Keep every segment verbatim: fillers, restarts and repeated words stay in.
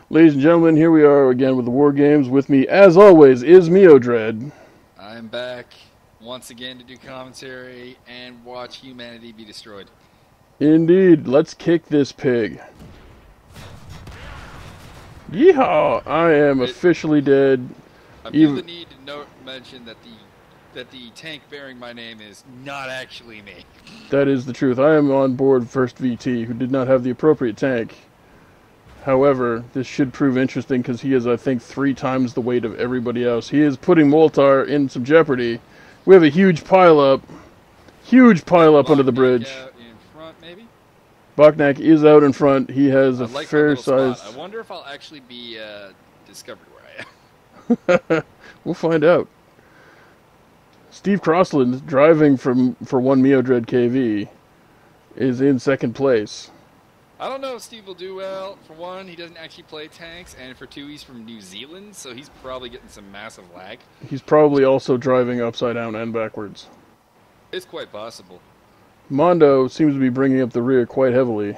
Ladies and gentlemen, here we are again with the War Games. With me, as always, is Meodred. I'm back once again to do commentary and watch humanity be destroyed. Indeed, let's kick this pig. Yeehaw! I am It, officially dead. I feel Even... the need to note, mention that the that the tank bearing my name is not actually me. That is the truth. I am on board First V T, who did not have the appropriate tank. However, this should prove interesting because he is, I think, three times the weight of everybody else. He is putting Moltar in some jeopardy. We have a huge pileup. Huge pileup under the bridge. Out in front, maybe? Bachnak is out in front. He has a like fair size. I wonder if I'll actually be uh, discovered where I am. We'll find out. Steve Crossland, driving from for one Meodred K V, is in second place. I don't know if Steve will do well. For one, he doesn't actually play tanks, and for two, he's from New Zealand, so he's probably getting some massive lag. He's probably also driving upside down and backwards. It's quite possible. Mondo seems to be bringing up the rear quite heavily.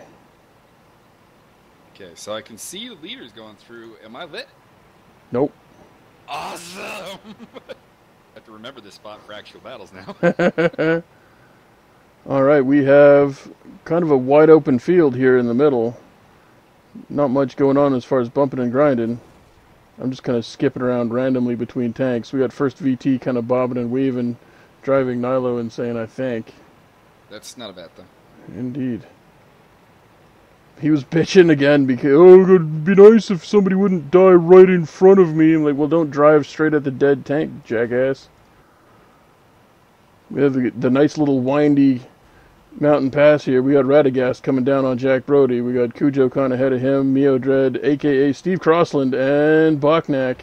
Okay, so I can see the leaders going through. Am I lit? Nope. Awesome! I have to remember this spot for actual battles now. Alright, we have kind of a wide open field here in the middle. Not much going on as far as bumping and grinding. I'm just kind of skipping around randomly between tanks. We got First V T kind of bobbing and weaving, driving Nilo insane, I think. That's not a bad thing. Indeed. He was bitching again because, oh, it'd be nice if somebody wouldn't die right in front of me. I'm like, well, don't drive straight at the dead tank, jackass. We have the, the nice little windy mountain pass here. We got Radagast coming down on Jack Brody. We got Cujo kind of ahead of him, Meodred, a k a. Steve Crossland, and Bachnak.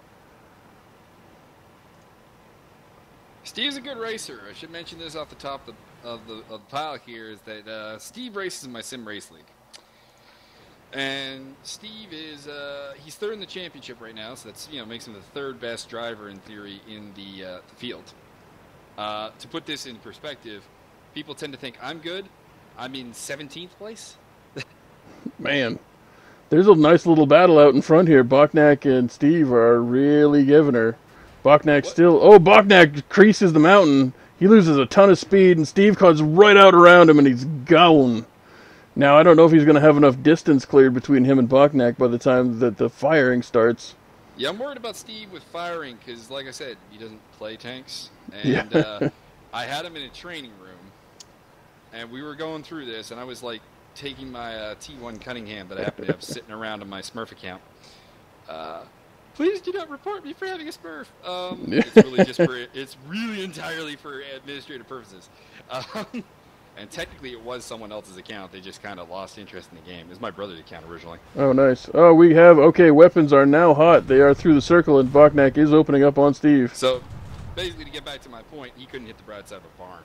Steve's a good racer. I should mention this off the top of the, of the, of the pile here, is that uh, Steve races in my sim race league. And Steve is, uh, he's third in the championship right now, so that's, you know, makes him the third best driver in theory in the, uh, the field. Uh, to put this in perspective, people tend to think I'm good. I'm in seventeenth place. Man, there's a nice little battle out in front here. Bachnak and Steve are really giving her. Bachnak still, oh, Bachnak creases the mountain. He loses a ton of speed, and Steve comes right out around him, and he's going. Now, I don't know if he's going to have enough distance cleared between him and Bachnak by the time that the firing starts. Yeah, I'm worried about Steve with firing because, like I said, he doesn't play tanks. And Yeah. uh, I had him in a training room, and we were going through this, and I was, like, taking my uh, T one Cunningham that I happen to have sitting around on my Smurf account. Uh, please do not report me for having a Smurf. Um, it's really just for, it's really entirely for administrative purposes. Um, And technically it was someone else's account. They just kind of lost interest in the game. It was my brother's account originally. Oh, nice. Oh, we have, okay, weapons are now hot. They are through the circle, and Bachnak is opening up on Steve. So, basically, to get back to my point, he couldn't hit the broadside of a barn.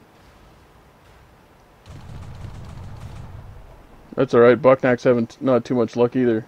That's alright. Bachnack's having t- not too much luck either.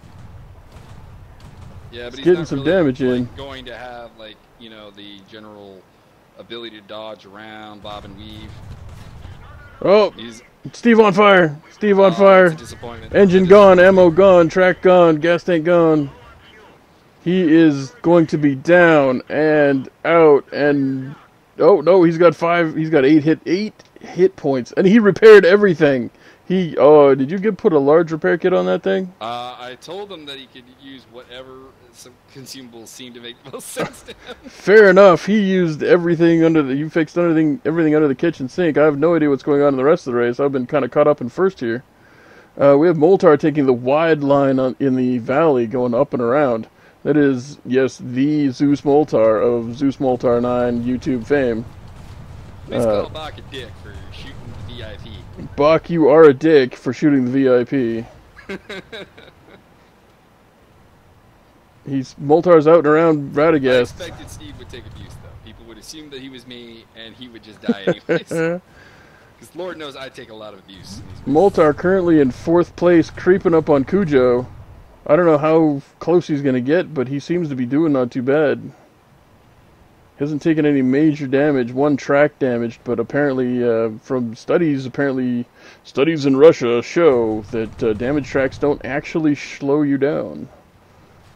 Yeah, but he's he's getting not some really, damage like, in. going to have, like, you know, the general ability to dodge around, bob and weave. Oh, He's, Steve on fire. Steve on oh, fire. it's a disappointment. Engine It's a gone, ammo gone, track gone, gas tank gone. He is going to be down and out and oh no, he's got five. He's got eight hit eight hit points, and he repaired everything. He oh, did you get put a large repair kit on that thing? Uh, I told him that he could use whatever some consumables seemed to make the most sense to him. Fair enough. He used everything under the. You fixed everything, everything under the kitchen sink. I have no idea what's going on in the rest of the race. I've been kind of caught up in first here. Uh, we have Moltar taking the wide line on, in the valley, going up and around. That is, yes, the Zeus Moltar of Zeus Moltar nine YouTube fame. Please Uh, call Bach a dick for shooting the V I P. Bach, you are a dick for shooting the V I P. He's Moltar's out and around I Radagast. expected Steve would take abuse, though. People would assume that he was me, and he would just die anyways. Because Lord knows I take a lot of abuse. in these Moltar currently in fourth place, creeping up on Cujo. I don't know how close he's going to get, but he seems to be doing not too bad. Hasn't taken any major damage, one track damaged, but apparently uh, from studies, apparently studies in Russia show that uh, damage tracks don't actually slow you down.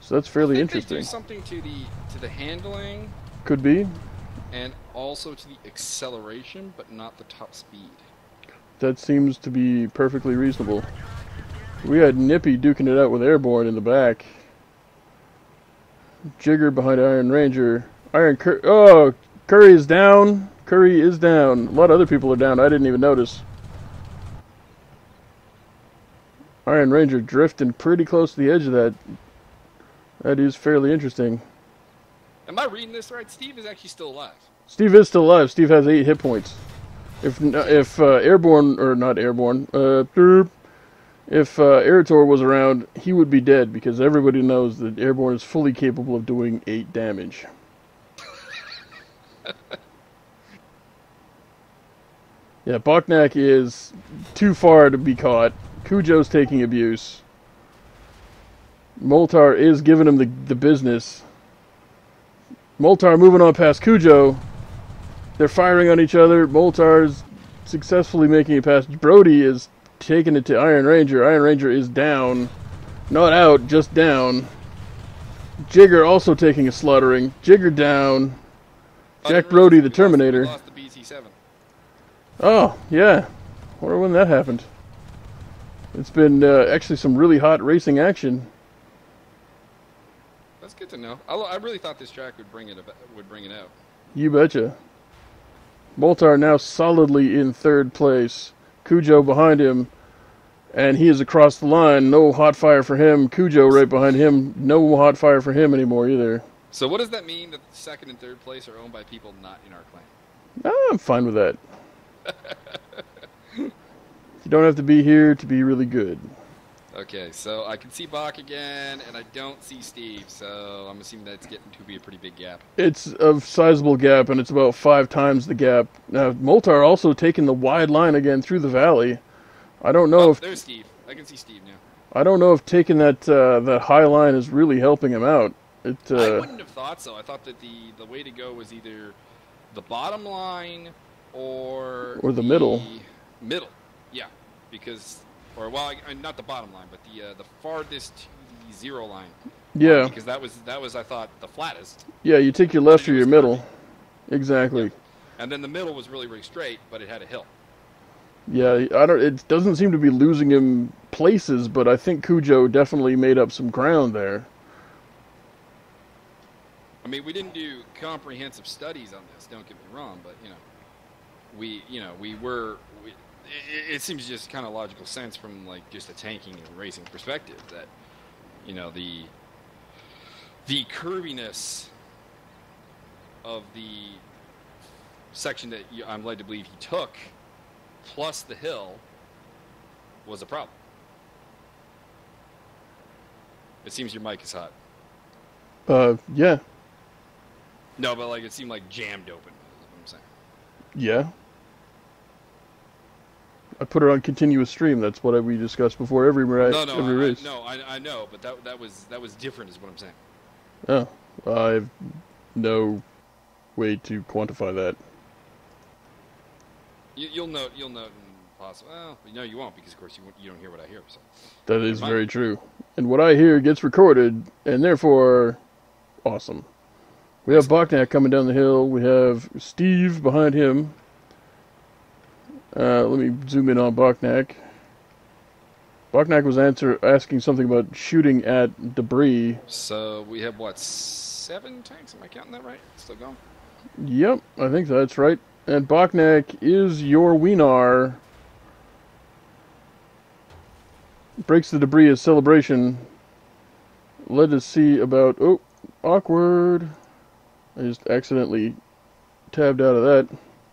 So that's fairly I think interesting. They do something to the to the handling. Could be. And also to the acceleration, but not the top speed. That seems to be perfectly reasonable. We had Nippy duking it out with Airborne in the back. Jigger behind Iron Ranger. Iron Cur- Oh, Curry is down. Curry is down. A lot of other people are down. I didn't even notice. Iron Ranger drifting pretty close to the edge of that. That is fairly interesting. Am I reading this right? Steve is actually still alive. Steve is still alive. Steve has eight hit points. If if uh, Airborne, or not Airborne, uh, if uh, Airator was around, he would be dead because everybody knows that Airborne is fully capable of doing eight damage. Yeah, Boknak is too far to be caught. Cujo's taking abuse. Moltar is giving him the, the business. Moltar moving on past Cujo. They're firing on each other. Moltar's successfully making it past. Brody is taking it to Iron Ranger. Iron Ranger is down. Not out, just down. Jigger also taking a slaughtering. Jigger down. Jack Brody, the Terminator. Lost the B T seven. Oh, yeah. Wonder when that happened. It's been uh, actually some really hot racing action. That's good to know. I, I really thought this track would bring it would bring it out. You betcha. Moltar now solidly in third place. Cujo behind him, and he is across the line. No hot fire for him. Cujo right behind him. No hot fire for him anymore either. So what does that mean that the second and third place are owned by people not in our clan? Ah, I'm fine with that. You don't have to be here to be really good. Okay, so I can see Bach again, and I don't see Steve, so I'm assuming that's getting to be a pretty big gap. It's a sizable gap, and it's about five times the gap. Now, Moltar also taking the wide line again through the valley. I don't know oh, if... there's Steve. I can see Steve now. I don't know if taking that uh, that high line is really helping him out. It, uh, I wouldn't have thought so. I thought that the, the way to go was either the bottom line or... Or the, the middle. Middle, yeah. Because... Or, well, I, not the bottom line, but the uh, the farthest to the zero line. Yeah. Um, because that was, that was, I thought, the flattest. Yeah, you take your left or your middle. Curvy. Exactly. Yeah. And then the middle was really, really straight, but it had a hill. Yeah, I don't. It doesn't seem to be losing him places, but I think Cujo definitely made up some ground there. I mean, we didn't do comprehensive studies on this, don't get me wrong, but, you know, we, you know, we were... We, It, it seems just kind of logical sense from like just a tanking and racing perspective that, you know, the the curviness of the section that I'm led to believe he took, plus the hill, was a problem. It seems your mic is hot. Uh, yeah. No, but like it seemed like jammed open. Is what I'm saying. Yeah. I put it on continuous stream. That's what we discussed before every, ra- no, no, every I, race. I, no, I, I know, but that that was that was different, is what I'm saying. Oh, I have no way to quantify that. You, you'll note, you'll note, and possibly. Well, no, you won't, because of course you you don't hear what I hear. So. That is very true, and what I hear gets recorded, and therefore, awesome. We have Boknak coming down the hill. We have Steve behind him. Uh, let me zoom in on Boknak. Boknak was answer, asking something about shooting at debris. So we have, what, seven tanks? Am I counting that right? Still going? Yep, I think that's right. And Boknak is your Wienar. Breaks the debris as celebration. Let us see about... Oh, awkward. I just accidentally tabbed out of that.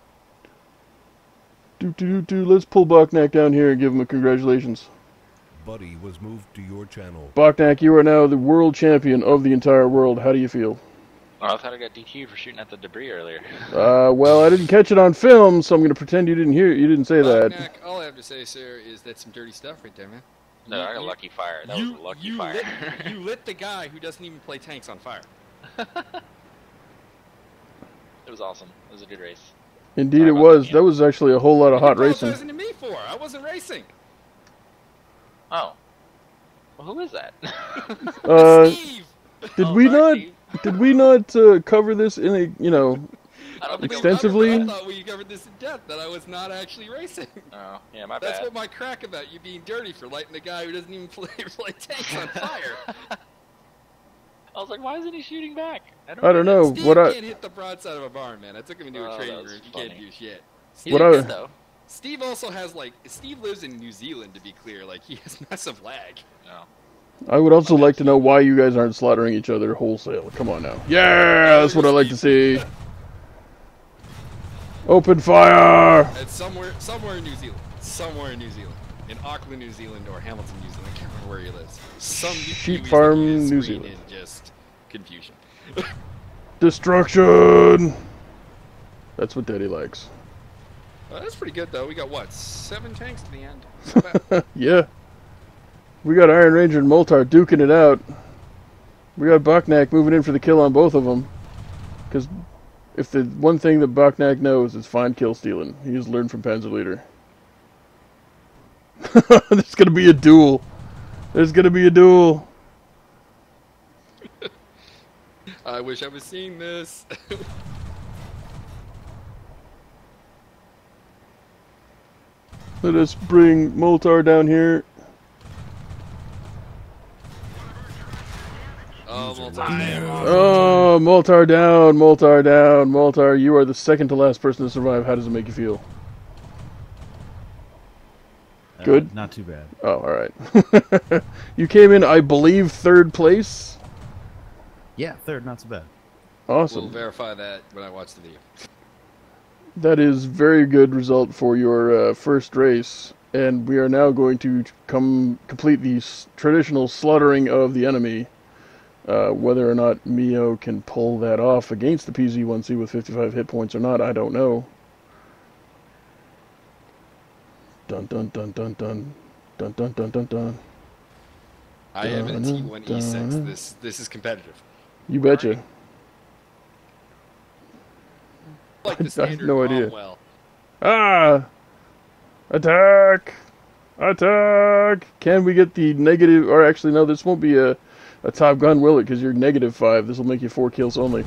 Do, do, do, do. Let's pull Boknak down here and give him a congratulations. Buddy was moved to your channel. Boknak, you are now the world champion of the entire world. How do you feel? Oh, I thought I got D Q'd for shooting at the debris earlier. Uh, well, I didn't catch it on film, so I'm going to pretend you didn't hear. You didn't say Boknak, that. all I have to say, sir, is that's some dirty stuff right there, man. No, you, I got a you, lucky fire. That you, was a lucky you fire. Lit, you lit the guy who doesn't even play tanks on fire. It was awesome. It was a good race. Indeed, Sorry it about was. that, That was actually a whole lot of What hot are you racing. apologizing to me for? I wasn't racing. Oh. Well, who is that? Uh, Steve. Did Oh, we sorry, not? Steve. Did we not uh, cover this in a you know? I don't think Extensively? I thought we covered this in depth, that I was not actually racing. Oh, yeah, my That's bad. what my crack about you being dirty for lighting a guy who doesn't even play, play tanks on fire. I was like, why isn't he shooting back? I don't know. Steve What I can't hit the broadside of a barn, man. I took him into Oh, a that training was room. You funny. can't do shit. He What did I- good, though. Steve also has, like, Steve lives in New Zealand, to be clear. Like, he has massive lag. No. I would also like to know why you guys aren't slaughtering each other wholesale. Come on now. Yeah, that's what I like to see. Open fire! It's somewhere, somewhere in New Zealand. Somewhere in New Zealand. In Auckland, New Zealand, or Hamilton, New Zealand. I can't remember where he lives. Some Sheep Kiwis farm, look at his New screen Zealand. in just confusion. Destruction! That's what Daddy likes. Uh, that's pretty good, though. We got, what, seven tanks to the end? Not bad. Yeah. We got Iron Ranger and Moltar duking it out. We got Bachnak moving in for the kill on both of them. Because if the one thing that Bachnak knows is find kill stealing. He has learned from Panzer Leader. There's going to be a duel. There's going to be a duel. I wish I was seeing this. Let us bring Moltar down here. Oh, multi- Oh, Moltar down, Moltar down, Moltar. You are the second to last person to survive. How does it make you feel? Uh, Good? Not too bad. Oh, alright. You came in, I believe, third place? Yeah, third, not so bad. Awesome. We'll verify that when I watch the video. That is very good result for your uh, first race. And we are now going to come complete the s- traditional slaughtering of the enemy. Uh, whether or not Mio can pull that off against the P Z one C with fifty-five hit points or not, I don't know. Dun dun dun dun dun. Dun dun dun dun dun. I have a Dun, T one E six. dun. This this is competitive. You betcha. Like I the have standard no idea. Cromwell. Ah! Attack! Attack! Can we get the negative... Or actually, no, this won't be a, a Top Gun, will it? Because you're negative five. This will make you four kills only.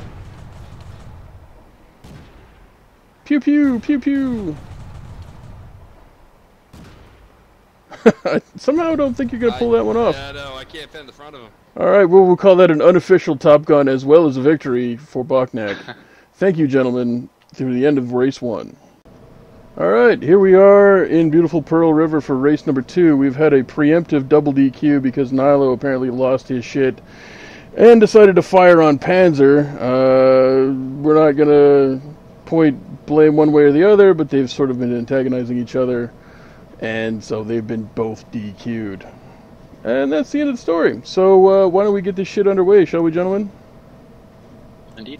Pew pew! Pew pew! I somehow don't think you're going to pull I- that one off. Yeah, no, I can't fend the front of him. Alright, well, we'll call that an unofficial Top Gun as well as a victory for Bachnak. Thank you, gentlemen, through the end of race one. Alright, here we are in beautiful Pearl River for race number two. We've had a preemptive double D Q because Nilo apparently lost his shit and decided to fire on Panzer. Uh, we're not going to point blame one way or the other, but they've sort of been antagonizing each other, and so they've been both D Q'd. And that's the end of the story. So uh, why don't we get this shit underway, shall we, gentlemen? Indeed.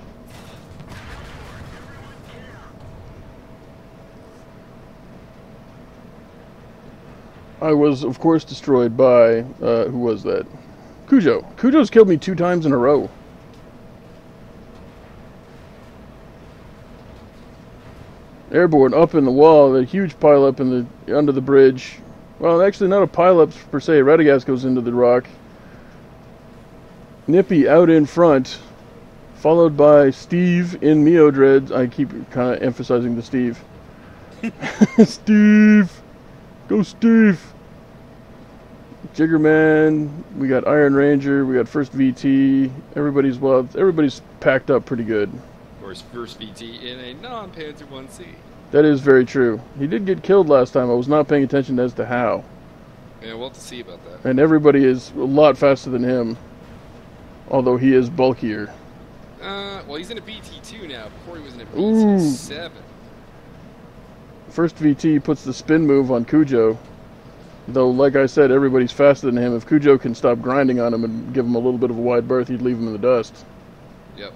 I was, of course, destroyed by, uh, who was that? Cujo. Cujo's killed me two times in a row. Airborne up in the wall, a huge pile up in the under the bridge. Well, actually, not a pile up per se. Radagast goes into the rock. Nippy out in front, followed by Steve in Mio Dreads. I keep kind of emphasizing the Steve. Steve! Go Steve! Jiggerman, we got Iron Ranger, we got First V T. Everybody's well, everybody's packed up pretty good. Of course, first V T in a non-Panzer one C. That is very true. He did get killed last time. I was not paying attention as to how. Yeah, we'll have to see about that. And everybody is a lot faster than him. Although he is bulkier. Uh, well, he's in a B T two now. Before he was in a Ooh. B T seven. First V T puts the spin move on Cujo. Though, like I said, everybody's faster than him. If Cujo can stop grinding on him and give him a little bit of a wide berth, he'd leave him in the dust. Yep.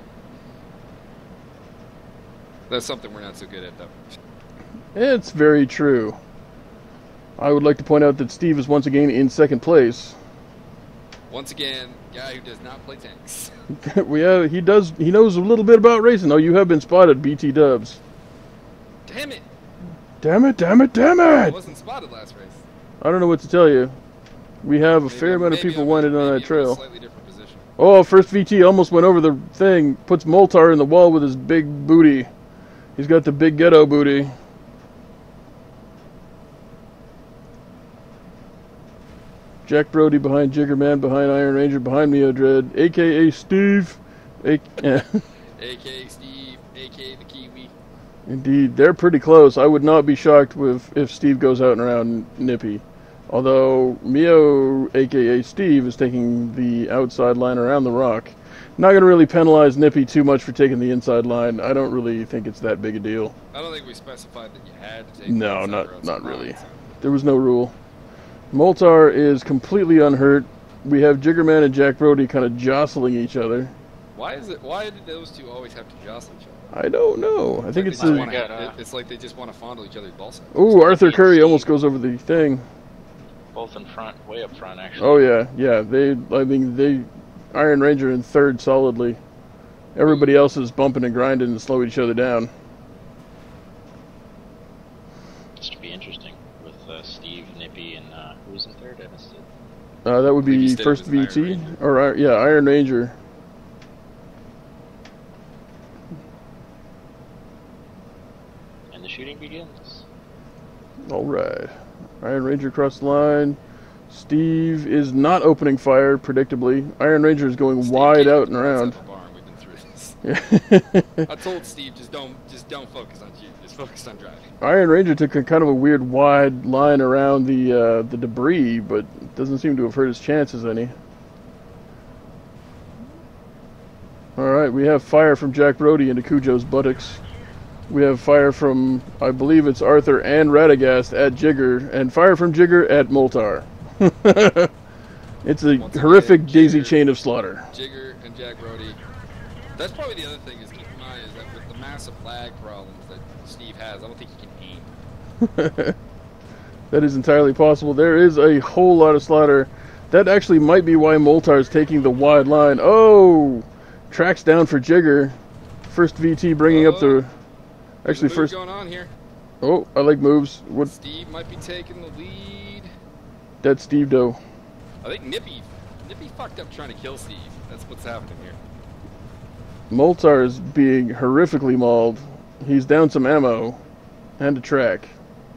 That's something we're not so good at, though. It's very true. I would like to point out that Steve is once again in second place. Once again, guy who does not play tanks. we have, he does. He knows a little bit about racing. Oh, you have been spotted, B T Dubs. Damn it! Damn it! Damn it! Damn I it! wasn't spotted last race. I don't know what to tell you. We have a Maybe fair I'm- amount of maybe people I'm in- winding on maybe that I'm in a trail. slightly different position. Oh, first V T almost went over the thing. Puts Moltar in the wall with his big booty. He's got the big ghetto booty. Jack Brody behind Jiggerman, behind Iron Ranger, behind Mio Dread, a k a. Steve. A- A K A Steve, A K A the Kiwi. Indeed, they're pretty close. I would not be shocked with if Steve goes out and around Nippy. Although Mio, a k a. Steve, is taking the outside line around the rock. Not going to really penalize Nippy too much for taking the inside line. I don't really think it's that big a deal. I don't think we specified that you had to take No, the not outside not line, really. so. There was no rule. Moltar is completely unhurt. We have Jiggerman and Jack Brody kind of jostling each other. Why is it? Why did those two always have to jostle each other? I don't know. I think Like it's they just a... wanna- got, uh, it- It's like they just want to fondle each other's balls. Ooh, Arthur Curry almost goes over the thing. Both in front, way up front, actually. Oh yeah, yeah. They, I mean, they, Iron Ranger in third solidly. Everybody else is bumping and grinding and slowing each other down. This should be interesting with uh, Steve, Nippy, and uh, who's in third? I missed it. Uh, that would I think you be said it first was V Iron T Ranger. or uh, yeah, Iron Ranger. And the shooting begins. All right, Iron Ranger across the line. Steve is not opening fire, predictably. Iron Ranger is going Steve wide came out up and to around. the barn. We've been through this. I told Steve just don't, just don't focus on shooting. Just focus on driving. Iron Ranger took a kind of a weird wide line around the uh, the debris, but doesn't seem to have hurt his chances any. All right, we have fire from Jack Brody into Cujo's buttocks. We have fire from, I believe it's Arthur and Radagast at Jigger, and fire from Jigger at Moltar. It's a Once again, horrific daisy Jigger- chain of slaughter. Jigger and Jack Brody. That's probably the other thing is keep in mind is that with the massive lag problems that Steve has, I don't think he can aim. That is entirely possible. There is a whole lot of slaughter. That actually might be why Moltar is taking the wide line. Oh! Tracks down for Jigger. First V T bringing up the... There's Actually, a move first... going on here. Oh, I like moves. What? Steve might be taking the lead. That's Steve Doe. I think Nippy, Nippy fucked up trying to kill Steve. That's what's happening here. Moltar is being horrifically mauled. He's down some ammo and a track.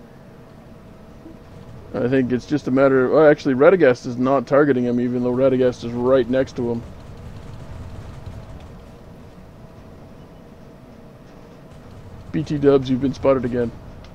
I think it's just a matter of... Well, actually, Radagast is not targeting him, even though Radagast is right next to him. B T Dubs, you've been spotted again.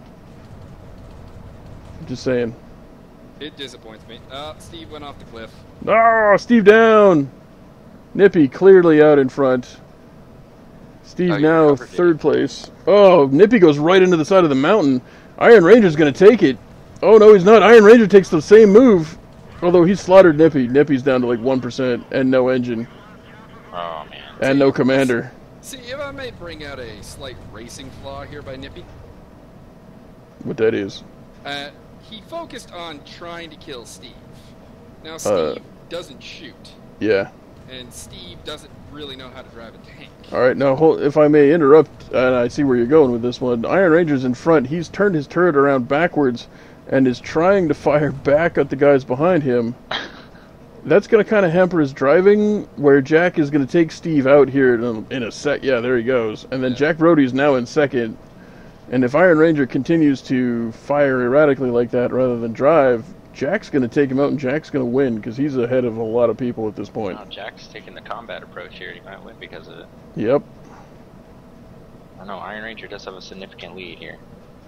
Just saying. It disappoints me. Uh, Steve went off the cliff. Oh, Steve down! Nippy clearly out in front. Steve Oh, you now recovered, did third place. Oh, Nippy goes right into the side of the mountain. Iron Ranger's going to take it. Oh, no, he's not. Iron Ranger takes the same move. Although he's slaughtered Nippy. Nippy's down to like one percent and no engine. Oh, man. And no commander. See, if I may bring out a slight racing flaw here by Nippy. What that is. Uh, he focused on trying to kill Steve. Now, Steve Uh, doesn't shoot. Yeah. And Steve doesn't really know how to drive a tank. Alright, now hold, if I may interrupt, and I see where you're going with this one. Iron Ranger's in front. He's turned his turret around backwards and is trying to fire back at the guys behind him. That's going to kind of hamper his driving, where Jack is going to take Steve out here in a, in a sec. Yeah, there he goes. And then Yeah. Jack Brody's now in second. And if Iron Ranger continues to fire erratically like that rather than drive, Jack's going to take him out and Jack's going to win because he's ahead of a lot of people at this point. Oh, Jack's taking the combat approach here. He might win because of it. Yep. I don't know. Iron Ranger does have a significant lead here.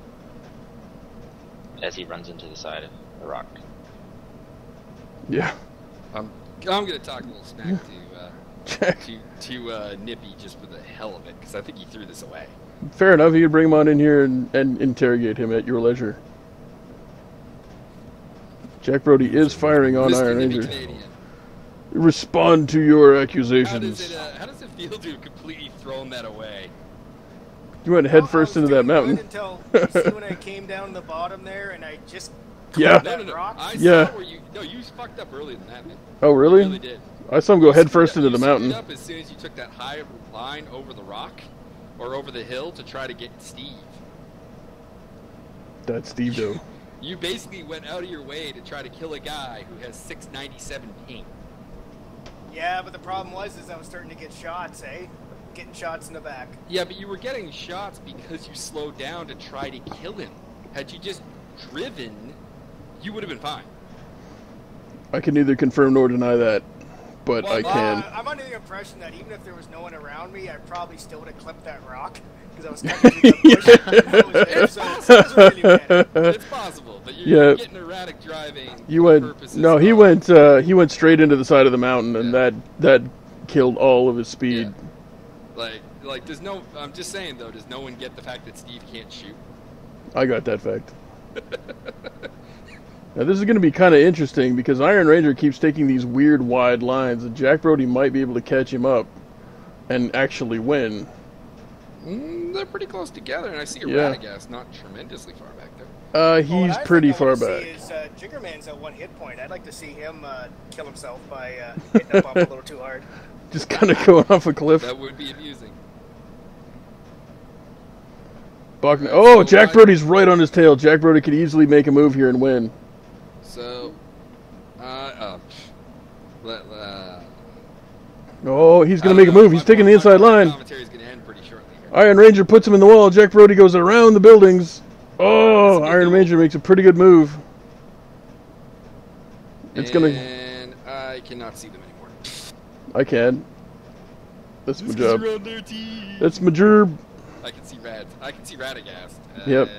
As he runs into the side of the rock. Yeah. I'm, I'm going to talk a little smack to uh, Jack. to, to uh, Nippy just for the hell of it, because I think he threw this away. Fair enough. You can bring him on in here and, and interrogate him at your leisure. Jack Brody is firing on Mister Iron Nippy Ranger. Canadian. Respond to your How accusations. does, it, uh, how does it feel to have completely thrown that away? You went head Well, I first was into that doing mountain. good Until you see when I came down the bottom there, and I just Yeah. clipped No, that no, no. rock. I Yeah. saw where you. No, you fucked up earlier than that, man. Oh, You really? really did. I saw him go You head screwed first up- into the you mountain. screwed up as soon as you took that high line over the rock or over the hill to try to get Steve. That's Steve Doe. You basically went out of your way to try to kill a guy who has six ninety-seven paint. Yeah, but the problem was is I was starting to get shots, eh? Getting shots in the back. Yeah, but you were getting shots because you slowed down to try to kill him. Had you just driven, you would have been fine. I can neither confirm nor deny that, but Well, I can. Uh, I'm under the impression that even if there was no one around me, I probably still would have clipped that rock because I was cutting through that bush. I was there, so it doesn't really matter. It's possible, but you're Yeah. getting erratic driving. You for went purposes no, he of- went uh, he went straight into the side of the mountain, and Yeah. that that killed all of his speed. Yeah. Like, like, does no? I'm just saying though, does no one get the fact that Steve can't shoot? I got that fact. Now this is going to be kind of interesting because Iron Ranger keeps taking these weird wide lines, and Jack Brody might be able to catch him up and actually win. Mm, they're pretty close together, and I see a Yeah. Radagast not tremendously far back there. Uh, Well, he's what I pretty think I far wanna back. See is, uh, Jiggerman's at one hit point. I'd like to see him uh, kill himself by uh, hitting a bump a little too hard. Just kind of going off a cliff. That would be amusing. Buckner. Oh, Jack Brody's right on his tail. Jack Brody could easily make a move here and win. So, uh, uh, let, uh Oh, he's going I to make a don't know. move. He's My- taking my- the inside my line. commentary is going to end pretty shortly here. Iron Ranger puts him in the wall. Jack Brody goes around the buildings. Oh, That's a good Iron move. Ranger makes a pretty good move. It's going to... And I cannot see them anymore. I can. That's my This job. is around their team. That's my job. I can see Rad. I can see Radagast. Yep.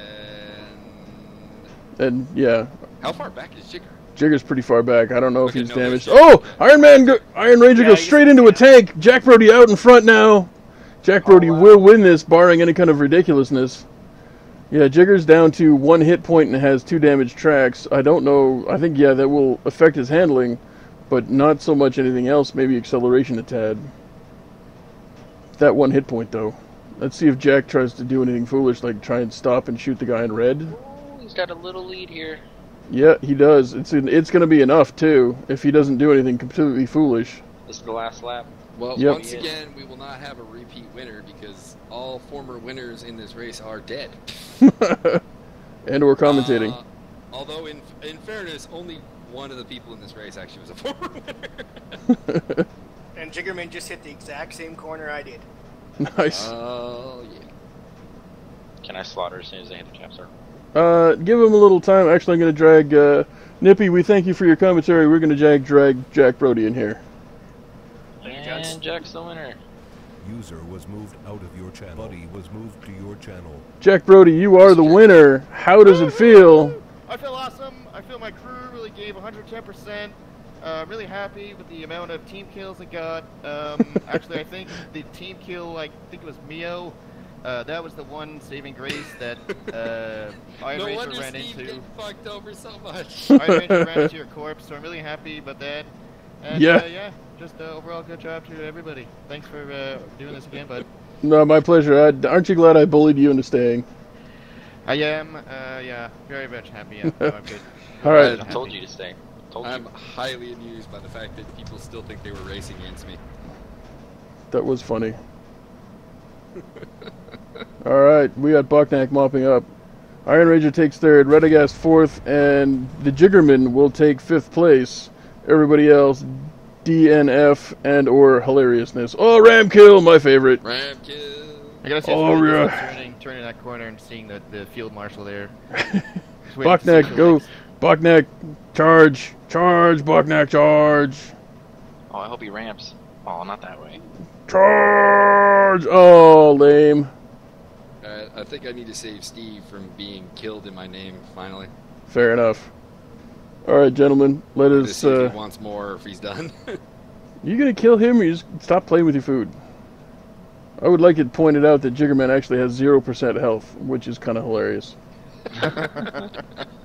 And And, yeah, how far back is Jigger? Jigger's pretty far back. I don't know if Okay, he's no, damaged. there's Oh! Jigger. Iron Man, go, Iron Ranger Yeah, goes he's- straight into a yeah. tank. Jack Brody out in front now. Jack Brody Oh, wow. will win this, barring any kind of ridiculousness. Yeah, Jigger's down to one hit point and has two damaged tracks. I don't know. I think, yeah, that will affect his handling, but not so much anything else. Maybe acceleration a tad. That one hit point, though. Let's see if Jack tries to do anything foolish, like try and stop and shoot the guy in red. Ooh, he's got a little lead here. Yeah, he does. It's it's going to be enough, too, if he doesn't do anything completely foolish. This is the last lap. Well, Yep. once again, we will not have a repeat winner because all former winners in this race are dead. And or commentating. Uh, although, in in fairness, only one of the people in this race actually was a former winner. And Jiggerman just hit the exact same corner I did. Nice. Oh, yeah. Can I slaughter as soon as I hit the cap circle? Uh, give him a little time. Actually, I'm going to drag uh, Nippy. We thank you for your commentary. We're going to drag drag Jack Brody in here. Thank you, gents. And Jack's the winner. User was moved out of your channel. Buddy was moved to your channel. Jack Brody, you are the winner. How does it feel? I feel awesome. I feel my crew really gave one hundred ten percent. Uh, I'm really happy with the amount of team kills I got. Um, actually, I think the team kill, I think it was Mio. Uh, that was the one saving grace that uh, Iron No Ranger wonder ran Steve into. get fucked over so much. Iron Ranger ran into your corpse, so I'm really happy about that. And, Yeah. Uh, yeah, just uh, overall good job to everybody. Thanks for uh, doing this again, bud. No, my pleasure. I, aren't you glad I bullied you into staying? I am, uh, yeah, very much happy. Yeah, no, I'm good. All right. I told you to stay. Told I'm you. highly amused by the fact that people still think they were racing against me. That was funny. All right, we got Bucknack mopping up. Iron Ranger takes third, Radagast fourth, and the Jiggerman will take fifth place. Everybody else, D N F and or hilariousness. Oh, Ram kill, my favorite. Ram kill. I gotta say, it's Oh, really yeah. different turning, turning that corner and seeing the, the field marshal there. Just waiting to see Bucknack, who go. wins. Bucknack, charge. Charge, Bucknack, charge. Oh, I hope he ramps. Oh, not that way. Charge! Oh, lame. Uh, I think I need to save Steve from being killed in my name, finally. Fair enough. All right, gentlemen, let To us... see if Uh, he wants more or if he's done. you gonna kill him or you just stop playing with your food? I would like it pointed out that Jiggerman actually has zero percent health, which is kind of hilarious.